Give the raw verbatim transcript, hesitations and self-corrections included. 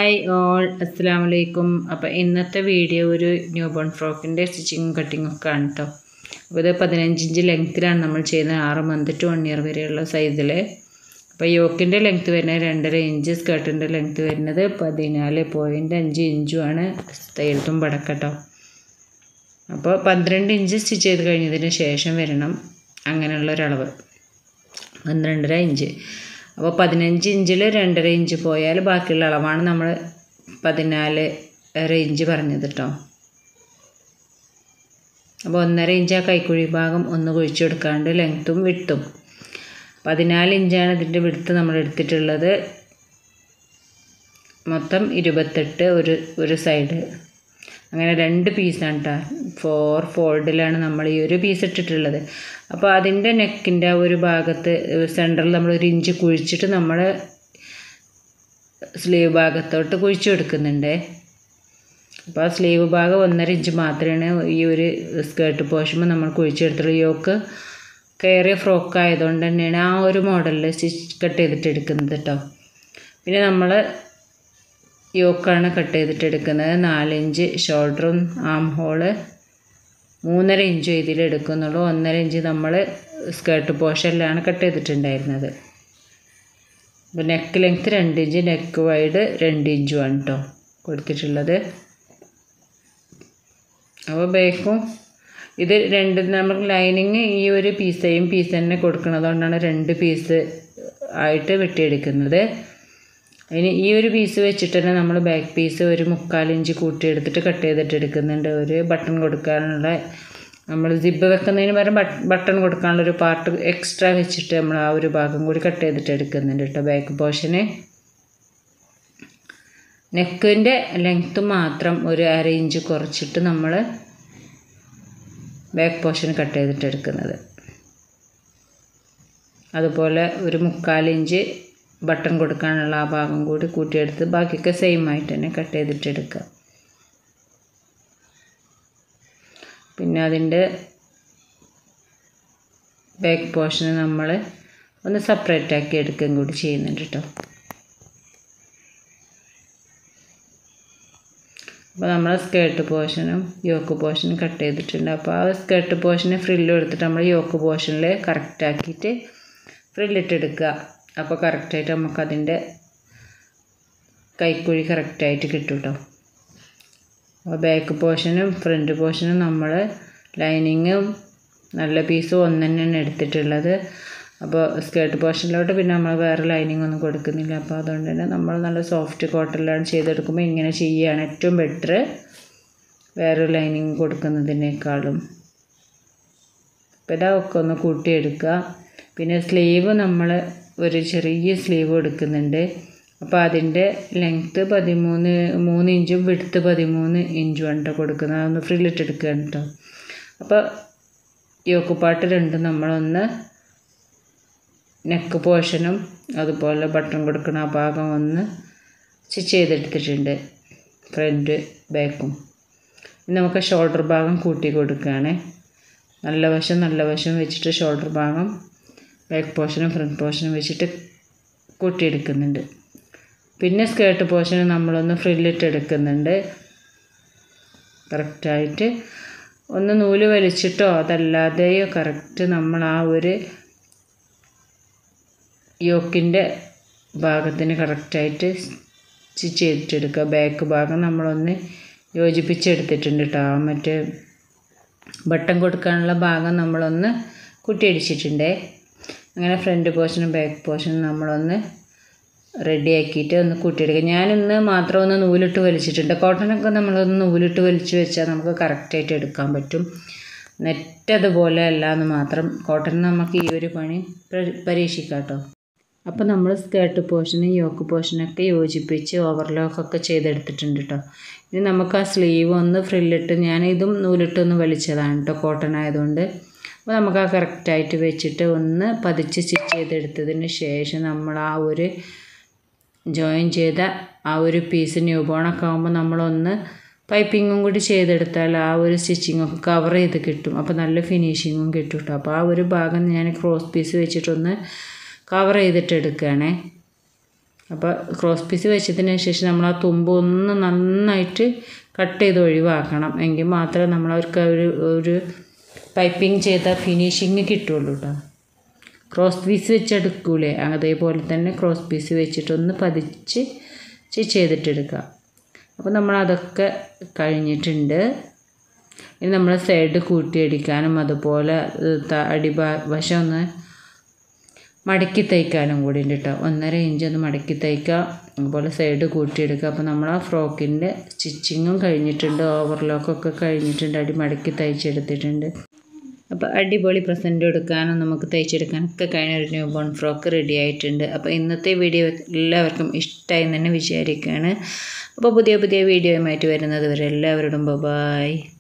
Hi all, അസ്സലാമു അലൈക്കും. അപ്പോൾ ഇന്നത്തെ വീഡിയോ ഒരു ന്യൂ ബോൺ ഫ്രോക്കിൻ്റെ സ്റ്റിച്ചിങ്ങും കട്ടിങ്ങും ഒക്കെ ആണ് കേട്ടോ. അപ്പോൾ ഇത് പതിനഞ്ച് ഇഞ്ച് ലെങ്ത്തിലാണ് നമ്മൾ ചെയ്യുന്നത്, ആറ് മന്ത് ടു വൺ ഇയർ വരെയുള്ള സൈസിൽ. അപ്പോൾ യോക്കിൻ്റെ ലെങ്ത്ത് വരുന്നത് രണ്ടര ഇഞ്ച്, സ്കേർട്ടിൻ്റെ ലെങ്ത്ത് വരുന്നത് പതിനാല് പോയിൻറ്റ് അഞ്ച് ഇഞ്ചുമാണ് തയ്യൽത്തും പടക്കട്ടോ. അപ്പോൾ പന്ത്രണ്ട് ഇഞ്ച് സ്റ്റിച്ച് ചെയ്ത് കഴിഞ്ഞതിന് ശേഷം വരണം അങ്ങനെയുള്ളൊരളവ്, പന്ത്രണ്ടര ഇഞ്ച്. അപ്പോൾ പതിനഞ്ച് ഇഞ്ചിൽ രണ്ടര ഇഞ്ച് പോയാൽ ബാക്കിയുള്ള അളവാണ് നമ്മൾ പതിനാല് അര ഇഞ്ച് പറഞ്ഞത് കേട്ടോ. അപ്പോൾ ഒന്നര ഇഞ്ച് ആ കൈക്കുഴി ഭാഗം ഒന്ന് കുഴിച്ചു കൊടുക്കാണ്ട് ലെങ്ത്തും വിട്ടും. പതിനാല് ഇഞ്ചാണ് ഇതിൻ്റെ വിടുത്ത് നമ്മൾ എടുത്തിട്ടുള്ളത്. മൊത്തം ഇരുപത്തെട്ട് ഒരു ഒരു സൈഡ്, അങ്ങനെ രണ്ട് പീസാണ് കേട്ടോ. ഫോർ ഫോൾഡിലാണ് നമ്മൾ ഈ ഒരു പീസ് ഇട്ടിട്ടുള്ളത്. അപ്പോൾ അതിൻ്റെ നെക്കിൻ്റെ ആ ഒരു ഭാഗത്ത് സെൻറ്ററിൽ നമ്മൾ ഒരു ഇഞ്ച് കുഴിച്ചിട്ട് നമ്മൾ സ്ലീവ് ഭാഗത്തോട്ട് കുഴിച്ചു കൊടുക്കുന്നുണ്ട്. അപ്പോൾ ആ സ്ലീവ് ഭാഗം ഒന്നര ഇഞ്ച് മാത്രമേ ഈ ഒരു സ്കേർട്ട് പോർഷനിൽ നമ്മൾ കുഴിച്ചെടുത്തുള്ളൂ. യോക്ക് കയറിയ ഫ്രോക്ക് ആയതുകൊണ്ട് തന്നെയാണ് ആ ഒരു മോഡലിൽ സ്റ്റിച്ച് കട്ട് ചെയ്തിട്ട് എടുക്കുന്നത് കേട്ടോ. പിന്നെ നമ്മൾ യോക്കാണ് കട്ട് ചെയ്തിട്ട് എടുക്കുന്നത്. നാലിഞ്ച് ഷോൾഡറും ആം ഹോള് മൂന്നര ഇഞ്ചും ഇതിലെടുക്കുന്നുള്ളൂ. ഒന്നര ഇഞ്ച് നമ്മൾ സ്കേർട്ട് പോർഷനിലാണ് കട്ട് ചെയ്തിട്ടുണ്ടായിരുന്നത്. അപ്പോൾ നെക്ക് ലെങ്ത്ത് രണ്ട് ഇഞ്ച്, നെക്ക് വൈഡ് രണ്ട് ഇഞ്ചുമാണ് കേട്ടോ കൊടുത്തിട്ടുള്ളത്. അപ്പോൾ ബാക്കും ഇത് രണ്ട് നമ്മൾ ലൈനിങ് ഈ ഒരു പീസയും പീസ് തന്നെ കൊടുക്കുന്നതുകൊണ്ടാണ് രണ്ട് പീസ് ആയിട്ട് വെട്ടിയെടുക്കുന്നത്. ഇനി ഈ ഒരു പീസ് വെച്ചിട്ട് തന്നെ നമ്മൾ ബാക്ക് പീസ് ഒരു മുക്കാലിഞ്ച് കൂട്ടിയെടുത്തിട്ട് കട്ട് ചെയ്തിട്ട് എടുക്കുന്നുണ്ട്. ഒരു ബട്ടൺ കൊടുക്കാനുള്ള, നമ്മൾ സിബ് വെക്കുന്നതിന് പകരം ബട്ടൺ കൊടുക്കാനുള്ള ഒരു പാർട്ട് എക്സ്ട്രാ വെച്ചിട്ട് നമ്മൾ ആ ഒരു ഭാഗം കൂടി കട്ട് ചെയ്തിട്ട് എടുക്കുന്നുണ്ട് കേട്ടോ. ബാക്ക് പോർഷന് നെക്കിൻ്റെ ലെങ്ത്ത് മാത്രം ഒരു അര ഇഞ്ച് കുറച്ചിട്ട് നമ്മൾ ബാക്ക് പോർഷൻ കട്ട് ചെയ്തിട്ട് എടുക്കുന്നത്. അതുപോലെ ഒരു മുക്കാലിഞ്ച് ബട്ടൺ കൊടുക്കാനുള്ള ആ ഭാഗം കൂടി കൂട്ടിയെടുത്ത് ബാക്കിയൊക്കെ സെയിം ആയിട്ട് തന്നെ കട്ട് ചെയ്തിട്ടെടുക്കുക. പിന്നെ അതിൻ്റെ ബാക്ക് പോർഷന് നമ്മൾ ഒന്ന് സെപ്പറേറ്റ് ആക്കി എടുക്കുകയും കൂടി ചെയ്യുന്നുണ്ട് കേട്ടോ. അപ്പോൾ നമ്മൾ സ്കേർട്ട് പോർഷനും യോക്ക് പോർഷനും കട്ട് ചെയ്തിട്ടുണ്ട്. അപ്പോൾ ആ സ്കേർട്ട് പോർഷന് ഫ്രില്ലും എടുത്തിട്ട് നമ്മൾ യോക്ക് പോർഷനിൽ കറക്റ്റാക്കിയിട്ട് ഫ്രില്ലിട്ടെടുക്കുക. അപ്പോൾ കറക്റ്റായിട്ട് നമുക്കതിൻ്റെ കൈക്കുഴി കറക്റ്റായിട്ട് കിട്ടും കേട്ടോ. അപ്പോൾ ബാക്ക് പോർഷനും ഫ്രണ്ട് പോർഷനും നമ്മൾ ലൈനിങ്ങും നല്ല പീസും ഒന്ന് തന്നെയാണ് എടുത്തിട്ടുള്ളത്. അപ്പോൾ സ്കേർട്ട് പോർഷനിലോട്ട് പിന്നെ നമ്മൾ വേറെ ലൈനിങ് ഒന്നും കൊടുക്കുന്നില്ല. അപ്പോൾ അതുകൊണ്ട് തന്നെ നമ്മൾ നല്ല സോഫ്റ്റ് കോട്ടണിലാണ് ചെയ്തെടുക്കുമ്പോൾ ഇങ്ങനെ ചെയ്യുകയാണ് ഏറ്റവും ബെറ്റർ, വേറെ ലൈനിങ് കൊടുക്കുന്നതിനേക്കാളും. അപ്പോൾ ഇതൊക്കെ ഒന്ന് കൂട്ടിയെടുക്കുക. പിന്നെ സ്ലീവ് നമ്മൾ ഒരു ചെറിയ സ്ലീവ് എടുക്കുന്നുണ്ട്. അപ്പോൾ അതിൻ്റെ ലെങ്ത്ത് പതിമൂന്ന് മൂന്ന് ഇഞ്ചും വിഡ്ത്ത് പതിമൂന്ന് ഇഞ്ചും ആണ് കേട്ടോ കൊടുക്കുന്നത്. അതൊന്ന് ഫ്രില്ലിട്ടെടുക്കുകയാണ് കേട്ടോ. അപ്പോൾ യോക്ക് പാർട്ട് രണ്ടും നമ്മളൊന്ന് നെക്ക് പോർഷനും അതുപോലെ ബട്ടൺ കൊടുക്കുന്ന ആ ഭാഗം ഒന്ന് സ്റ്റിച്ച് ചെയ്തെടുത്തിട്ടുണ്ട്, ഫ്രണ്ട് ബാക്കും. ഇനി നമുക്ക് ഷോൾഡർ ഭാഗം കൂട്ടി കൊടുക്കുകയാണ്. നല്ല വശം നല്ല വശം വെച്ചിട്ട് ഷോൾഡർ ഭാഗം ബാക്ക് പോർഷനും ഫ്രണ്ട് പോർഷനും വെച്ചിട്ട് കൂട്ടിയെടുക്കുന്നുണ്ട്. പിന്നെ സ്കേർട്ട് പോർഷന് നമ്മളൊന്ന് ഫ്രില്ലിട്ട് എടുക്കുന്നുണ്ട്. കറക്റ്റായിട്ട് ഒന്ന് നൂല് വലിച്ചിട്ടോ അതല്ലാതെയോ കറക്റ്റ് നമ്മൾ ആ ഒരു യോക്കിൻ്റെ ഭാഗത്തിന് കറക്റ്റായിട്ട് സ്റ്റിച്ച് ചെയ്തിട്ടെടുക്കുക. ബാക്ക് ഭാഗം നമ്മളൊന്ന് യോജിപ്പിച്ചെടുത്തിട്ടുണ്ട് കേട്ടോ. മറ്റേ ബട്ടൺ കൊടുക്കാനുള്ള ഭാഗം നമ്മളൊന്ന് കുട്ടിയടിച്ചിട്ടുണ്ട്. അങ്ങനെ ഫ്രണ്ട് പോർഷനും ബാക്ക് പോർഷനും നമ്മളൊന്ന് റെഡിയാക്കിയിട്ട് ഒന്ന് കൂട്ടിയെടുക്കുക. ഞാനിന്ന് മാത്രം ഒന്ന് നൂലിട്ട് വലിച്ചിട്ടുണ്ട്. കോട്ടനൊക്കെ നമ്മളൊന്ന് നൂലിട്ട് വലിച്ച് വെച്ചാൽ നമുക്ക് കറക്റ്റായിട്ട് എടുക്കാൻ പറ്റും. നെറ്റ് അതുപോലെ അല്ല എന്ന് മാത്രം. കോട്ടൺ നമുക്ക് ഈ ഒരു പണി പരീക്ഷിക്കാം കേട്ടോ. അപ്പോൾ നമ്മൾ സ്കേർട്ട് പോർഷനും യോക്ക് പോർഷനൊക്കെ യോജിപ്പിച്ച് ഓവർലോക്കൊക്കെ ചെയ്തെടുത്തിട്ടുണ്ട് കേട്ടോ. ഇനി നമുക്ക് ആ സ്ലീവ് ഒന്ന് ഫ്രില്ലിട്ട്, ഞാൻ ഇതും നൂലിട്ടൊന്ന് വലിച്ചതാണ് കേട്ടോ, കോട്ടൺ ആയതുകൊണ്ട്. അപ്പോൾ നമുക്ക് ആ കറക്റ്റായിട്ട് വെച്ചിട്ട് ഒന്ന് പതിച്ച് സ്റ്റിച്ച് ചെയ്തെടുത്തതിന് ശേഷം നമ്മൾ ആ ഒരു ജോയിൻ ചെയ്ത ആ ഒരു പീസ് ന്യൂ ബോണൊക്കെ ആകുമ്പോൾ നമ്മളൊന്ന് പൈപ്പിങ്ങും കൂടി ചെയ്തെടുത്താൽ ആ ഒരു സ്റ്റിച്ചിങ്ങൊക്കെ കവർ ചെയ്ത് കിട്ടും. അപ്പോൾ നല്ല ഫിനിഷിങ്ങും കിട്ടും കേട്ടോ. അപ്പോൾ ആ ഒരു ഭാഗം ഞാൻ ക്രോസ് പീസ് വെച്ചിട്ടൊന്ന് കവർ ചെയ്തിട്ട് എടുക്കുകയാണേ. അപ്പോൾ ക്രോസ് പീസ് വെച്ചതിന് ശേഷം നമ്മൾ ആ തുമ്പ് ഒന്ന് നന്നായിട്ട് കട്ട് ചെയ്ത് ഒഴിവാക്കണം. എങ്കിൽ മാത്രമേ നമ്മളവർക്ക് ഒരു ഒരു പൈപ്പിംഗ് ചെയ്ത ഫിനിഷിങ് കിട്ടുള്ളൂ കേട്ടോ. ക്രോസ് പീസ് വെച്ചെടുക്കൂലേ അതേപോലെ തന്നെ ക്രോസ് പീസ് വെച്ചിട്ടൊന്ന് പതിച്ച് ചെയ്തിട്ടെടുക്കുക. അപ്പോൾ നമ്മളതൊക്കെ കഴിഞ്ഞിട്ടുണ്ട്. ഇനി നമ്മൾ സൈഡ് കൂട്ടിയടിക്കാനും അതുപോലെ അടിഭാ വശം ഒന്ന് മടക്കി തയ്ക്കാനും കൂടി ഉണ്ട് കേട്ടോ. ഒന്നര ഇഞ്ച് ഒന്ന് മടക്കി തയ്ക്കുക, അതുപോലെ സൈഡ് കൂട്ടിയെടുക്കുക. അപ്പോൾ നമ്മൾ ആ ഫ്രോക്കിൻ്റെ സ്റ്റിച്ചിങ്ങും കഴിഞ്ഞിട്ടുണ്ട്, ഓവർലോക്കൊക്കെ കഴിഞ്ഞിട്ടുണ്ട്, അടി മടക്കി തയ്ച്ചെടുത്തിട്ടുണ്ട്. അപ്പോൾ അടിപൊളി പ്രസൻറ്റ് എടുക്കാനും നമുക്ക് തയ്ച്ചെടുക്കാനൊക്കെ കഴിഞ്ഞ ഒരു ന്യൂ ബോൺ ഫ്രോക്ക് റെഡി ആയിട്ടുണ്ട്. അപ്പോൾ ഇന്നത്തെ വീഡിയോ എല്ലാവർക്കും ഇഷ്ടമായി തന്നെ വിചാരിക്കുകയാണ്. അപ്പോൾ പുതിയ പുതിയ വീഡിയോയുമായിട്ട് വരുന്നത് വരെ എല്ലാവരോടും ബൈ.